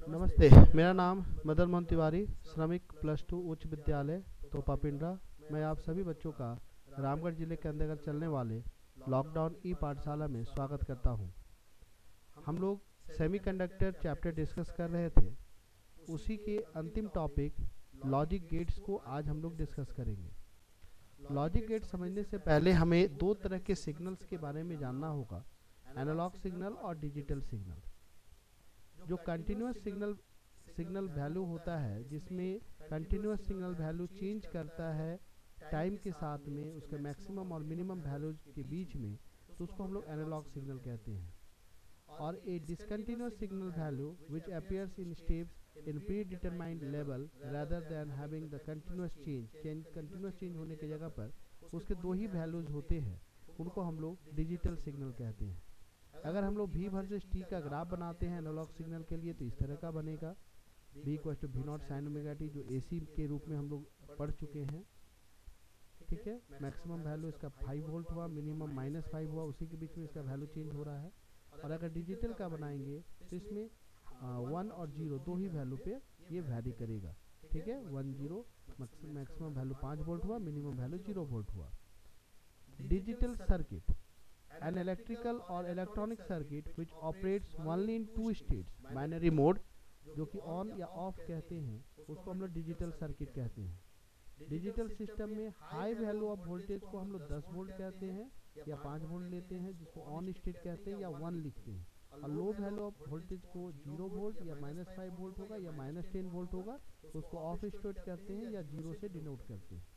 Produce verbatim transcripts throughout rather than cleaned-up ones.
नमस्ते, मेरा नाम मदन मोहन तिवारी, श्रमिक प्लस टू उच्च विद्यालय तोपा पिंडरा। मैं आप सभी बच्चों का रामगढ़ जिले के अंतर्गत चलने वाले लॉकडाउन ई पाठशाला में स्वागत करता हूं। हम लोग सेमीकंडक्टर चैप्टर डिस्कस कर रहे थे। उसी के अंतिम टॉपिक लॉजिक गेट्स को आज हम लोग डिस्कस करेंगे। लॉजिक गेट समझने से पहले हमें दो तरह के सिग्नल्स के बारे में जानना होगा, एनालॉग सिग्नल और डिजिटल सिग्नल। जो कंटिन्यूस सिग्नल सिग्नल वैल्यू होता है, जिसमें कंटिन्यूस सिग्नल वैल्यू चेंज करता है टाइम के साथ में, उसके मैक्सिमम और मिनिमम वैल्यूज के बीच में, तो उसको हम लोग एनालॉग सिग्नल कहते हैं। और a discontinuous signal value which appears in steps in predetermined level rather than having the continuous change change continuous change होने की जगह पर उसके दो ही वैल्यूज होते हैं, उनको हम लोग डिजिटल सिग्नल कहते हैं। अगर हम लोग भी वर्सेस टी का ग्राफ बनाते हैं एनालॉग सिग्नल के लिए, तो इस तरह का बनेगा। B equal to V naught sine omega T, जो एसी के रूप में हम लोग पढ़ चुके हैं। ठीक है, मैक्सिमम वैल्यू इसका फाइव वोल्ट हुआ, मिनिमम माइनस फाइव हुआ, उसी के बीच में इसका वैल्यू चेंज हो रहा है। और अगर डिजिटल का बनाएंगे तो इसमें वन और जीरो दो ही वैल्यू पे ये वैरी करेगा। ठीक है, वन जीरो मैक्सिमम वैल्यू पाँच वोल्ट हुआ, मिनिमम वैल्यू जीरो वोल्ट हुआ। Digital circuit, an electrical or electronic circuit which operates only in two states, binary mode, जो कि ऑन या ऑफ कहते हैं, उसको हम लोग डिजिटल सर्किट कहते हैं। डिजिटल सिस्टम में हाई वैल्यू ऑफ वोल्टेज को हम लोग दस वोल्ट कहते हैं या पाँच वोल्ट लेते हैं, जिसको ऑन स्टेट कहते हैं या वन लिखते हैं। और लो वैल्यू ऑफ वोल्टेज को जीरो वोल्ट या माइनस फाइव वोल्ट होगा या माइनस टेन वोल्ट होगा, तो उसको ऑफ स्टेट करते हैं या जीरो से डिनोट करते हैं।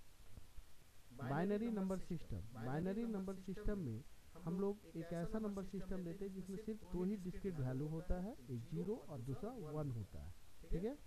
Binary number system, binary number system में हम लोग एक ऐसा नंबर सिस्टम लेते हैं जिसमें सिर्फ दो ही डिस्क्रीट वैल्यू होता है, एक जीरो और दूसरा वन होता है। ठीक है,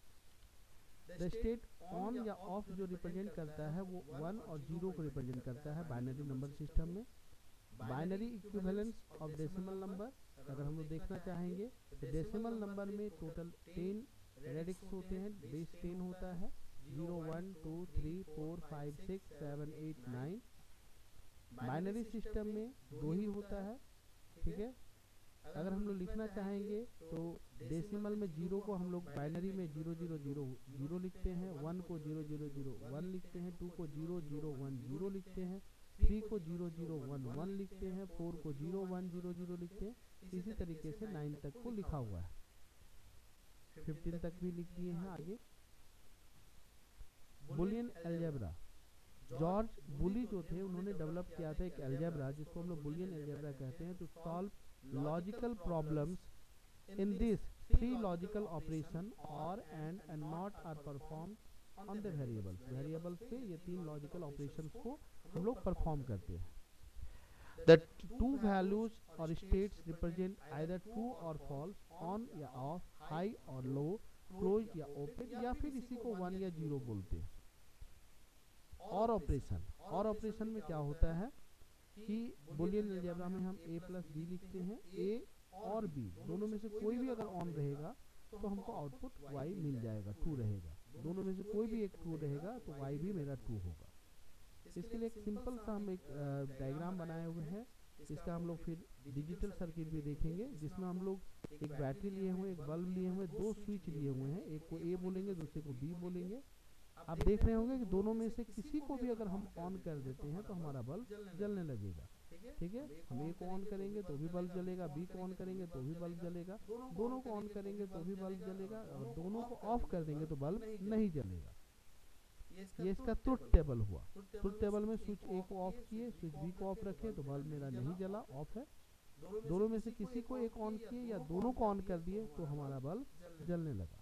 द स्टेट ऑन या ऑफ जो रिप्रेजेंट करता है वो वन और जीरो को रिप्रेजेंट करता है बाइनरी नंबर सिस्टम में। Binary equivalence of decimal number, अगर हम लोग देखना चाहेंगे तो डेसिमल नंबर में टोटल टेन रेडिक्स होते हैं, बेस टेन होता है, zero one two three four five six seven eight nine. Binary system में दो ही होता है। ठीक है, अगर हम लोग लिखना चाहेंगे तो डेसिमल में जीरो को हम लोग बाइनरी में जीरो जीरो जीरो जीरो लिखते हैं, वन को जीरो जीरो जीरो वन लिखते हैं, टू को जीरो जीरो वन जीरो लिखते हैं, थ्री को जीरो जीरो वन वन लिखते हैं, फोर को जीरो वन जीरो जीरो लिखते हैं। इसी तरीके से नाइन तक को लिखा हुआ है, फिफ्टीन तक भी लिख दिए हैं। आगे बुलियन अलजेब्रा, जॉर्ज बुली जो थे उन्होंने डेवलप किया था एक अलजेब्रा जिसको हम लोग बुलियन अलजेब्रा कहते हैं, to solve logical problems in this three logical operation or and and not are perform on the variables. Variables पे ये तीन लॉजिकल ऑपरेशंस को हम लोग परफॉर्म करते हैं। The two values or states represent either true or false, on या off, high or low, close या ओपन, या फिर इसी को वन या जीरो बोलते हैं। और ऑपरेशन, और ऑपरेशन में क्या होता है कि बुलियन अलजेब्रा में हम a प्लस बी लिखते हैं। a और b दोनों में से कोई भी अगर ऑन रहेगा तो हमको आउटपुट y मिल जाएगा, ट्रू रहेगा। दोनों में से कोई भी एक ट्रू रहेगा तो y भी मेरा ट्रू होगा। इसके लिए एक सिंपल सा हम एक डायग्राम बनाए हुए हैं। इसका हम लोग फिर डिजिटल सर्किट भी देखेंगे, जिसमें हम लोग एक बैटरी लिए हुए, एक बल्ब लिए हुए, दो स्विच लिए हुए हैं, एक को a बोलेंगे, दूसरे को b बोलेंगे। आप देख रहे होंगे कि दोनों में से किसी को भी अगर हम ऑन कर देते हैं तो हमारा बल्ब जलने लगेगा। ठीक है, हम ए को ऑन करेंगे तो भी बल्ब जलेगा, बी को ऑन करेंगे तो भी बल्ब जलेगा, दोनों को ऑन करेंगे तो भी बल्ब जलेगा, और दोनों को ऑफ कर देंगे तो बल्ब नहीं जलेगा। ये इसका ट्रुथ टेबल हुआ। ट्रुथ टेबल में स्विच ए को ऑफ किए, स्विच बी को ऑफ रखे तो बल्ब मेरा नहीं जला, ऑफ है। दोनों में से किसी को एक ऑन किए या दोनों को ऑन कर दिए तो हमारा बल्ब जलने लगा।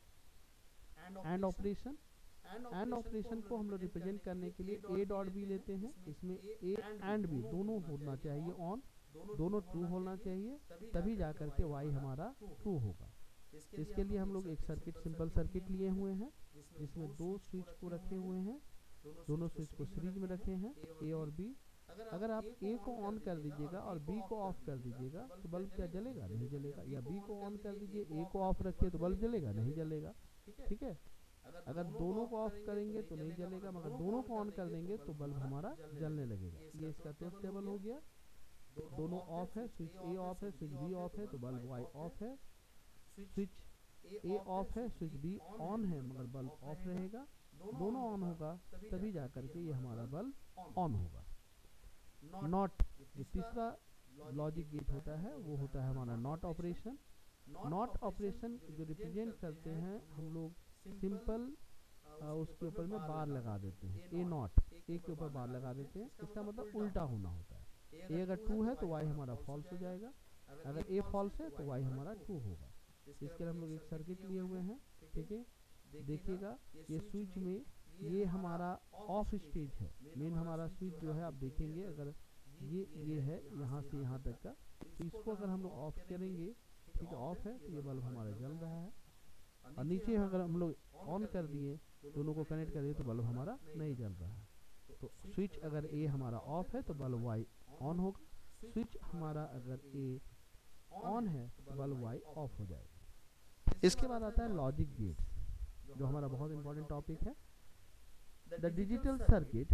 एंड ऑपरेशन, एंड ऑपरेशन को हम लोग रिप्रेजेंट करने के लिए ए डॉट बी लेते हैं। इसमें ए एंड बी दोनों होना चाहिए ऑन, दोनों ट्रू होना चाहिए, तभी जा करके वाई हमारा ट्रू होगा। इसके लिए हम लोग एक सर्किट, सिंपल सर्किट लिए हुए हैं, जिसमें दो स्विच को रखे हुए हैं, दोनों स्विच को सीरीज में रखे हैं, ए और बी। अगर आप ए को ऑन कर दीजिएगा और बी को ऑफ कर दीजिएगा तो बल्ब क्या जलेगा? नहीं जलेगा। या बी को ऑन कर दीजिए, ए को ऑफ रखिए तो बल्ब जलेगा? नहीं जलेगा। ठीक है, अगर दोनों को ऑफ करेंगे तो नहीं जलेगा, मगर दोनों को ऑन कर देंगे तो बल्ब हमारा जलने लगेगा। ये इसका ट्रुथ टेबल हो गया। दोनों ऑफ है, स्विच ए ऑफ है, स्विच बी ऑफ है तो बल्ब वाई ऑफ है। स्विच ए ऑफ है, स्विच बी ऑन है मगर बल्ब ऑफ रहेगा, दोनों ऑन होगा तभी जा करके ये हमारा बल्ब ऑन होगा। नॉट, जो तीसरा लॉजिक गेट होता है वो होता है हमारा नॉट ऑपरेशन। नॉट ऑपरेशन जो रिप्रेजेंट करते हैं हम लोग सिंपल उसके ऊपर में बार लगा देते हैं, ए नॉट, ए के ऊपर बार लगा देते हैं, इसका मतलब उल्टा होना होता है। ए अगर ट्रू है तो वाई हमारा फॉल्स हो जाएगा, अगर ए फॉल्स है तो वाई हमारा ट्रू होगा। इसके लिए हम लोग एक सर्किट लिए हुए हैं, ठीक है। देखिएगा ये स्विच में ये हमारा ऑफ स्टेज है, मेन हमारा स्विच जो है आप देखेंगे अगर ये ये है यहाँ से यहाँ तक का, तो इसको अगर हम लोग ऑफ करेंगे, ठीक है, ऑफ है तो ये बल्ब हमारा जल रहा है, और नीचे अगर हम लोग ऑन कर दिए, दोनों को कनेक्ट कर दिए तो बल्ब हमारा नहीं जल रहा है। तो स्विच अगर ए हमारा ऑफ है तो बल्ब वाई ऑन होगा, स्विच हमारा अगर ए ऑन है तो बल्ब वाई ऑफ हो जाएगा। इसके बाद आता है लॉजिक गेट्स, जो हमारा बहुत इंपॉर्टेंट टॉपिक है। The digital circuit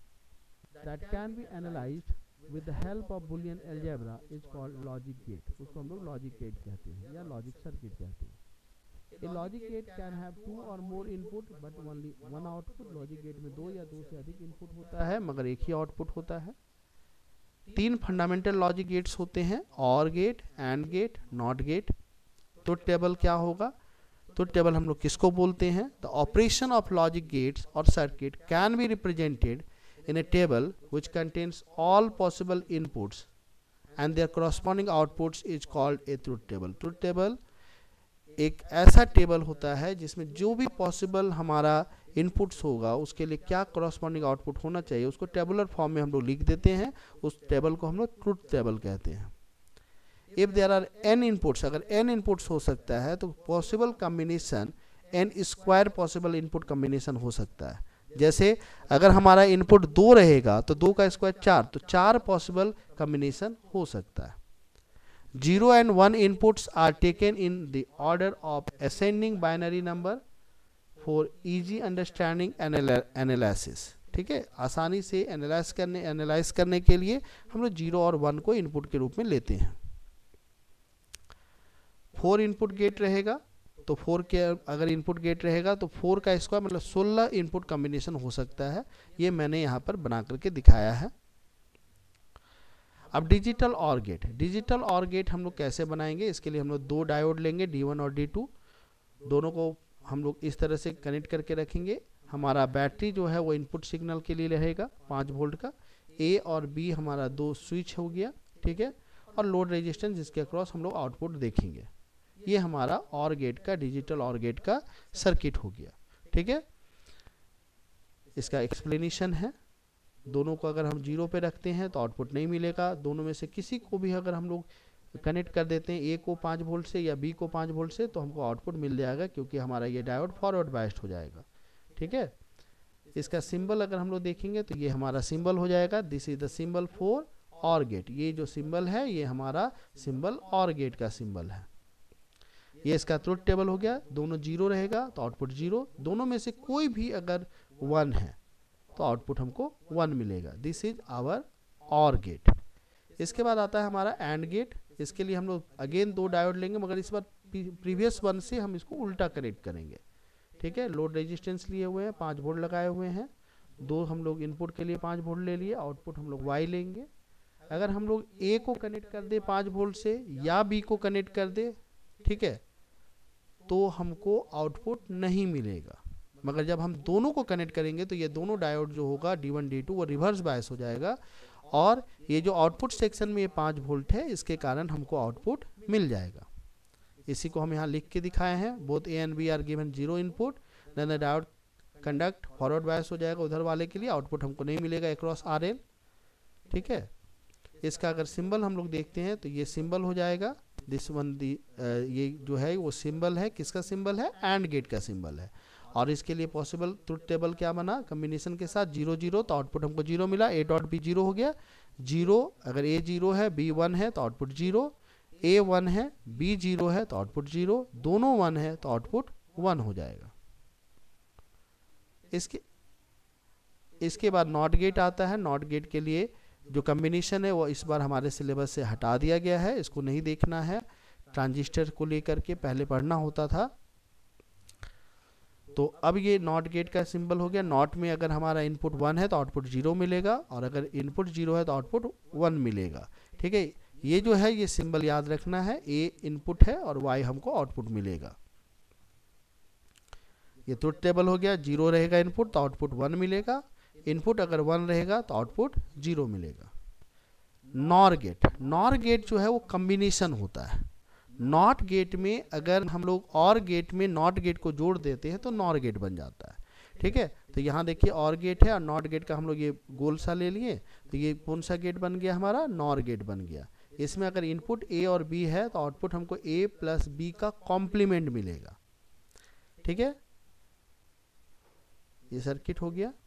that can be analysed with the help of Boolean algebra is called logic gate. उसको हम लोग लॉजिक गेट कहते हैं या लॉजिक सर्किट कहते हैं। A logic gate can have two or more input but only one output। Logic gate में दो या दो से अधिक इनपुट होता है मगर एक ही आउटपुट होता है। तीन फंडामेंटल लॉजिक गेट्स होते हैं, or gate, and gate, not gate. Truth table क्या होगा? ट्रुथ टेबल हम लोग किसको बोलते हैं? The operation of logic gates और circuit can be represented in a table which contains all possible inputs and their corresponding outputs is called a truth table. Truth table एक ऐसा टेबल होता है जिसमें जो भी पॉसिबल हमारा इनपुट्स होगा उसके लिए क्या करस्पॉन्डिंग आउटपुट होना चाहिए उसको टेबुलर फॉर्म में हम लोग लिख देते हैं, उस टेबल को हम लोग ट्रुथ टेबल कहते हैं। If there are N inputs, अगर एन इनपुट्स हो सकता है तो possible combination N square possible input combination हो सकता है। जैसे अगर हमारा इनपुट दो रहेगा तो दो का स्क्वायर चार, तो चार पॉसिबल कॉम्बिनेशन हो सकता है। Zero and one inputs are taken in the order of ascending binary number for easy understanding analysis। ठीक है, आसानी से एनालाइज करने एनालाइज करने के लिए हम लोग जीरो और वन को इनपुट के रूप में लेते हैं। फोर इनपुट गेट रहेगा तो फोर के अगर इनपुट गेट रहेगा तो फोर का स्क्वायर मतलब सोलह इनपुट कॉम्बिनेशन हो सकता है। ये मैंने यहाँ पर बना करके दिखाया है। अब डिजिटल और गेट, डिजिटल और गेट हम लोग कैसे बनाएंगे? इसके लिए हम लोग दो डायोड लेंगे, डी वन और डी टू। दोनों को हम लोग इस तरह से कनेक्ट करके रखेंगे। हमारा बैटरी जो है वो इनपुट सिग्नल के लिए रहेगा पाँच वोल्ट का। ए और बी हमारा दो स्विच हो गया, ठीक है, और लोड रेजिस्टेंस जिसके अक्रॉस हम लोग आउटपुट देखेंगे। ये हमारा और गेट का, डिजिटल और गेट का सर्किट हो गया, ठीक है। इसका एक्सप्लेनेशन है, दोनों को अगर हम जीरो पे रखते हैं तो आउटपुट नहीं मिलेगा। दोनों में से किसी को भी अगर हम लोग कनेक्ट कर देते हैं, ए को पाँच वोल्ट से या बी को पाँच वोल्ट से, तो हमको आउटपुट मिल जाएगा क्योंकि हमारा ये डायोड फॉरवर्ड बायस्ड हो जाएगा, ठीक है। इसका सिंबल अगर हम लोग देखेंगे तो ये हमारा सिंबल हो जाएगा, this is the symbol for or gate. ये जो सिंबल है ये हमारा सिंबल और गेट का सिंबल है। ये इसका ट्रुथ टेबल हो गया। दोनों जीरो रहेगा तो आउटपुट जीरो, दोनों में से कोई भी अगर वन है तो आउटपुट हमको वन मिलेगा। This is our or gate. इसके बाद आता है हमारा एंड गेट। इसके लिए हम लोग अगेन दो डायोड लेंगे मगर इस बार प्रीवियस वन से हम इसको उल्टा कनेक्ट करेंगे, ठीक है। लोड रेजिस्टेंस लिए हुए हैं, पाँच वोल्ट लगाए हुए हैं। दो हम लोग इनपुट के लिए पाँच वोल्ट ले लिए, आउटपुट हम लोग वाई लेंगे। अगर हम लोग ए को कनेक्ट कर दे पाँच वोल्ट से या बी को कनेक्ट कर दे, ठीक है, तो हमको आउटपुट नहीं मिलेगा। मगर जब हम दोनों को कनेक्ट करेंगे तो ये दोनों डायोड जो होगा डी वन डी टू वो रिवर्स बायस हो जाएगा, और ये जो आउटपुट सेक्शन में ये पाँच वोल्ट है इसके कारण हमको आउटपुट मिल जाएगा। इसी को हम यहाँ लिख के दिखाए हैं। Both A and B are given zero input, then the diode conduct forward bias हो जाएगा उधर वाले के लिए, आउटपुट हमको नहीं मिलेगा अक्रॉस आर एल, ठीक है। इसका अगर सिंबल हम लोग देखते हैं तो ये सिंबल हो जाएगा, दिस वन दी ये जो है वो सिंबल है, किसका सिंबल है? एंड गेट का सिंबल है। और इसके लिए पॉसिबल ट्रुथ टेबल क्या बना? कॉम्बिनेशन के साथ जीरो जीरो, तो आउटपुट हमको जीरो मिला। ए डॉट बी जीरो हो गया, जीरो अगर ए जीरो है बी वन है तो आउटपुट जीरो, ए वन है बी जीरो है तो आउटपुट जीरो, दोनों वन है तो आउटपुट वन हो जाएगा। इसके इसके बाद नॉट गेट आता है। नॉट गेट के लिए जो कॉम्बिनेशन है वो इस बार हमारे सिलेबस से हटा दिया गया है, इसको नहीं देखना है, ट्रांजिस्टर को लेकर के पहले पढ़ना होता था। तो अब ये नॉट गेट का सिंबल हो गया। नॉट में अगर हमारा इनपुट वन है तो आउटपुट जीरो मिलेगा, और अगर इनपुट जीरो है तो आउटपुट वन मिलेगा। ठीक है, ये जो है ये सिंबल याद रखना है, ए इनपुट है और वाई हमको आउटपुट मिलेगा। ये ट्रुथ टेबल हो गया। जीरो रहेगा इनपुट तो आउटपुट वन मिलेगा, इनपुट अगर वन रहेगा तो आउटपुट जीरो मिलेगा। नॉर गेट, नॉर गेट जो है वो कॉम्बिनेशन होता है। नॉट गेट में अगर हम लोग और गेट में नॉट गेट को जोड़ देते हैं तो नॉर गेट बन जाता है। ठीक है, तो यहाँ देखिए और गेट है और नॉट गेट का हम लोग ये गोल सा ले लिए, तो ये कौन सा गेट बन गया हमारा, नॉर गेट बन गया। इसमें अगर इनपुट ए और बी है तो आउटपुट हमको ए प्लस बी का कॉम्प्लीमेंट मिलेगा। ठीक है, ये सर्किट हो गया,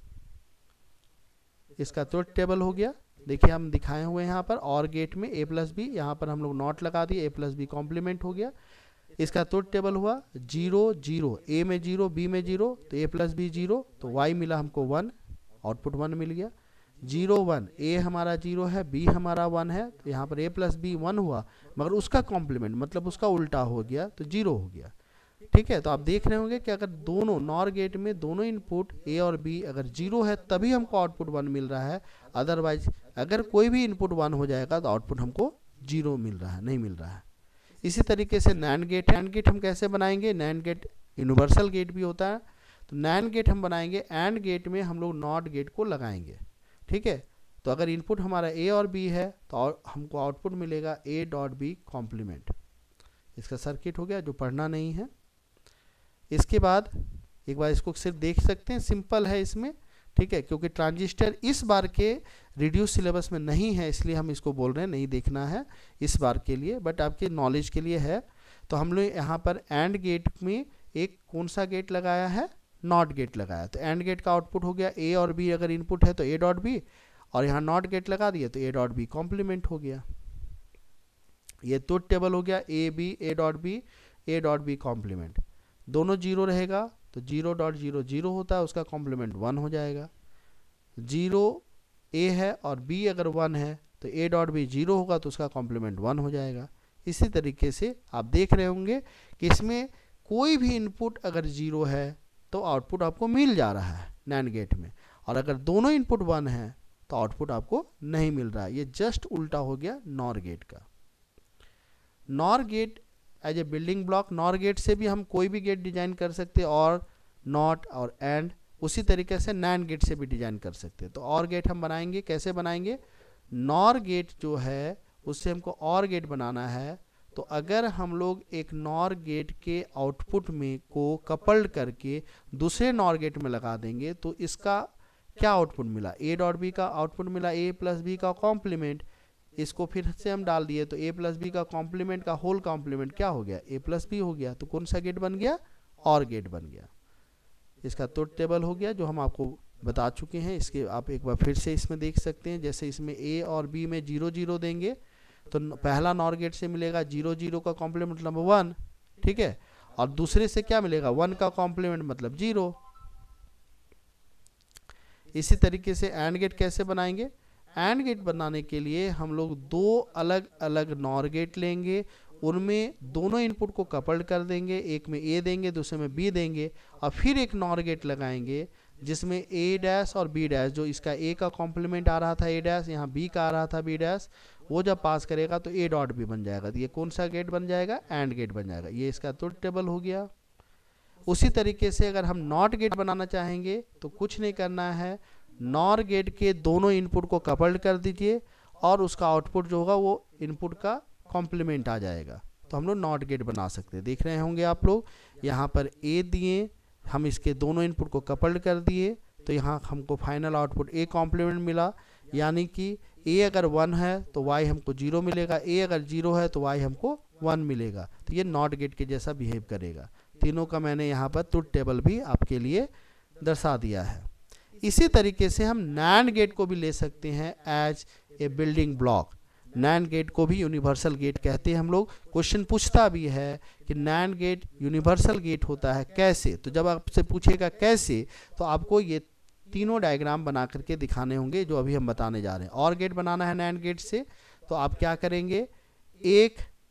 इसका ट्रुथ टेबल हो गया। देखिए हम दिखाए हुए हैं यहाँ पर और गेट में ए प्लस बी, यहाँ पर हम लोग नॉट लगा दिए, ए प्लस बी कॉम्प्लीमेंट हो गया। इसका ट्रुथ टेबल हुआ जीरो जीरो, ए में जीरो बी में जीरो, तो ए प्लस बी जीरो, तो वाई मिला हमको वन, आउटपुट वन मिल गया। जीरो वन, ए हमारा जीरो है, बी हमारा वन है, तो यहाँ पर ए प्लस बी वन हुआ, मगर उसका कॉम्प्लीमेंट मतलब उसका उल्टा हो गया तो जीरो हो गया। ठीक है, तो आप देख रहे होंगे कि अगर दोनों नॉर गेट में दोनों इनपुट ए और बी अगर जीरो है तभी हमको आउटपुट वन मिल रहा है, अदरवाइज अगर कोई भी इनपुट वन हो जाएगा तो आउटपुट हमको जीरो मिल रहा है, नहीं मिल रहा है। इसी तरीके से नैंड गेट, नैंड गेट हम कैसे बनाएंगे, नैंड गेट यूनिवर्सल गेट भी होता है, तो नैंड गेट हम बनाएंगे एंड गेट में हम लोग नॉट गेट को लगाएंगे। ठीक है, तो अगर इनपुट हमारा ए और बी है तो हमको आउटपुट मिलेगा ए डॉट बी कॉम्प्लीमेंट। इसका सर्किट हो गया, जो पढ़ना नहीं है। इसके बाद एक बार इसको सिर्फ देख सकते हैं, सिंपल है इसमें। ठीक है, क्योंकि ट्रांजिस्टर इस बार के रिड्यूस सिलेबस में नहीं है इसलिए हम इसको बोल रहे हैं, नहीं देखना है इस बार के लिए, बट आपके नॉलेज के लिए है। तो हम लोग यहाँ पर एंड गेट में एक कौन सा गेट लगाया है, नॉट गेट लगाया। तो एंड गेट का आउटपुट हो गया ए और बी, अगर इनपुट है तो ए डॉट बी, और यहाँ नॉट गेट लगा दिया तो ए डॉट बी कॉम्प्लीमेंट हो गया। ये ट्रुथ टेबल हो गया, A B A dot B A dot B complement. दोनों जीरो रहेगा तो जीरो डॉट जीरो जीरो होता है, उसका कॉम्प्लीमेंट वन हो जाएगा। जीरो ए है और बी अगर वन है तो ए डॉट बी जीरो होगा तो उसका कॉम्प्लीमेंट वन हो जाएगा। इसी तरीके से आप देख रहे होंगे कि इसमें कोई भी इनपुट अगर जीरो है तो आउटपुट आपको मिल जा रहा है नैंड गेट में, और अगर दोनों इनपुट वन है तो आउटपुट आपको नहीं मिल रहा है। ये जस्ट उल्टा हो गया नॉर गेट का। NOR gate as a building block, NOR gate से भी हम कोई भी गेट डिजाइन कर सकते हैं, और नॉट और एंड, उसी तरीके से नैंड गेट से भी डिजाइन कर सकते हैं। तो और गेट हम बनाएंगे, कैसे बनाएंगे, नॉर गेट जो है उससे हमको और गेट बनाना है। तो अगर हम लोग एक नॉर गेट के आउटपुट में को कपल्ड करके दूसरे नॉर गेट में लगा देंगे तो इसका क्या आउटपुट मिला, ए डॉट बी का आउटपुट मिला, ए प्लस बी का कॉम्प्लीमेंट। इसको फिर से हम डाल दिए तो ए प्लस बी का कॉम्प्लीमेंट का होल कॉम्प्लीमेंट क्या हो गया, ए प्लस बी हो गया। तो कौन सा गेट बन गया, और गेट बन गया। इसका ट्रुथ टेबल हो गया जो हम आपको बता चुके हैं। इसके आप एक बार फिर से इसमें देख सकते हैं, जैसे इसमें ए और बी में जीरो जीरो देंगे तो पहला नॉर गेट से मिलेगा जीरो जीरो का कॉम्प्लीमेंट नंबर वन। ठीक है, और दूसरे से क्या मिलेगा, वन का कॉम्प्लीमेंट मतलब जीरो। इसी तरीके से एंड गेट कैसे बनाएंगे, एंड गेट बनाने के लिए हम लोग दो अलग अलग नॉर गेट लेंगे, उनमें दोनों इनपुट को कपल्ड कर देंगे, एक में ए देंगे दूसरे में बी देंगे, और फिर एक नॉर गेट लगाएंगे जिसमें ए डैश और बी डैश, जो इसका ए का कॉम्प्लीमेंट आ रहा था ए डैश, यहाँ बी का आ रहा था बी डैश, वो जब पास करेगा तो ए डॉट बी बन जाएगा। तो ये कौन सा गेट बन जाएगा, एंड गेट बन जाएगा। ये इसका ट्रुथ टेबल हो गया। उसी तरीके से अगर हम नॉट गेट बनाना चाहेंगे तो कुछ नहीं करना है, नॉर गेट के दोनों इनपुट को कपल्ड कर दीजिए और उसका आउटपुट जो होगा वो इनपुट का कॉम्प्लीमेंट आ जाएगा। तो हम लोग नॉट गेट बना सकते हैं। देख रहे होंगे आप लोग, यहाँ पर ए दिए, हम इसके दोनों इनपुट को कपल्ड कर दिए तो यहाँ हमको फाइनल आउटपुट ए कॉम्प्लीमेंट मिला, यानी कि ए अगर वन है तो वाई हमको जीरो मिलेगा, ए अगर जीरो है तो वाई हमको वन मिलेगा। तो ये नॉट गेट के जैसा बिहेव करेगा। तीनों का मैंने यहाँ पर ट्रुथ टेबल भी आपके लिए दर्शा दिया है। इसी तरीके से हम नैंड गेट को भी ले सकते हैं as a building block. NAND gate को भी यूनिवर्सल गेट कहते हैं हम लोग। क्वेश्चन पूछता भी है कि नैंड गेट यूनिवर्सल गेट होता है कैसे, तो जब आपसे पूछेगा कैसे तो आपको ये तीनों डायग्राम बना करके दिखाने होंगे जो अभी हम बताने जा रहे हैं। और गेट बनाना है नैंड गेट से, तो आप क्या करेंगे, एक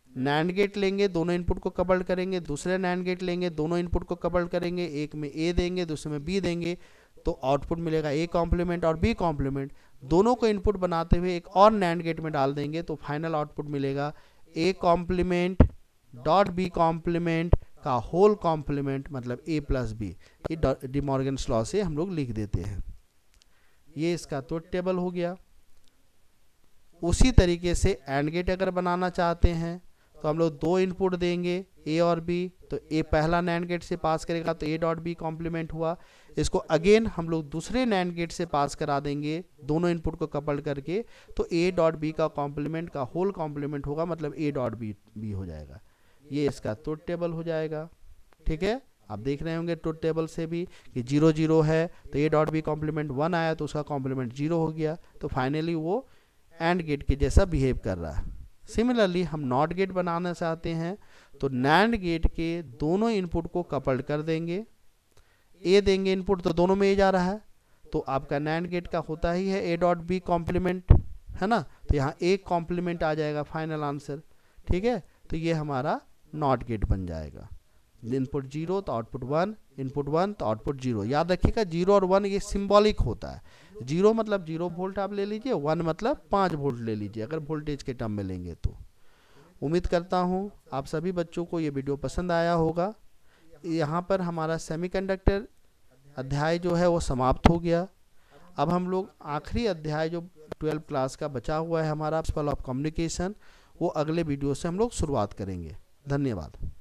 नैंड गेट लेंगे, दोनों इनपुट को कपल्ड करेंगे, दूसरे नैंड गेट लेंगे, दोनों इनपुट को कपल्ड करेंगे, एक में ए देंगे दूसरे में बी देंगे, तो आउटपुट मिलेगा ए कॉम्प्लीमेंट और बी कॉम्प्लीमेंट। दोनों को इनपुट बनाते हुए एक और नैंड गेट में डाल देंगे तो फाइनल आउटपुट मिलेगा A complement dot B complement का होल कॉम्प्लीमेंट, मतलब ए प्लस बी। ये डी मॉर्गन्स लॉ से हम लोग लिख देते हैं। ये इसका ट्रुथ टेबल हो गया। उसी तरीके से एंड गेट अगर बनाना चाहते हैं तो हम लोग दो इनपुट देंगे ए और बी, तो ए पहला नैंड गेट से पास करेगा तो ए डॉट बी कॉम्प्लीमेंट हुआ। इसको अगेन हम लोग दूसरे नैंड गेट से पास करा देंगे दोनों इनपुट को कपल्ड करके, तो ए डॉट बी का कॉम्प्लीमेंट का होल कॉम्प्लीमेंट होगा, मतलब ए डॉट बी बी हो जाएगा। ये इसका ट्रुथ टेबल हो जाएगा। ठीक है, आप देख रहे होंगे ट्रुथ टेबल से भी कि जीरो जीरो है तो A dot B complement one आया तो उसका कॉम्प्लीमेंट जीरो हो गया, तो फाइनली वो एंड गेट के जैसा बिहेव कर रहा है। सिमिलरली हम नॉट गेट बनाना चाहते हैं तो नैंड गेट के दोनों इनपुट को कपल्ड कर देंगे, ए देंगे इनपुट तो दोनों में ए जा रहा है, तो आपका नैंड गेट का होता ही है ए डॉट बी कॉम्प्लीमेंट, है ना, तो यहाँ ए कॉम्प्लीमेंट आ जाएगा फाइनल आंसर। ठीक है, तो ये हमारा नॉट गेट बन जाएगा। इनपुट जीरो तो आउटपुट वन, इनपुट वन तो आउटपुट जीरो। याद रखिएगा जीरो और वन ये सिंबॉलिक होता है। जीरो मतलब जीरो वोल्ट आप ले लीजिए, वन मतलब पाँच वोल्ट ले लीजिए अगर वोल्टेज के टर्म में लेंगे तो। उम्मीद करता हूँ आप सभी बच्चों को ये वीडियो पसंद आया होगा। यहाँ पर हमारा सेमीकंडक्टर अध्याय जो है वो समाप्त हो गया। अब हम लोग आखिरी अध्याय जो ट्वेल्थ क्लास का बचा हुआ है हमारा प्रिंसिपल ऑफ कम्युनिकेशन, वो अगले वीडियो से हम लोग शुरुआत करेंगे। धन्यवाद।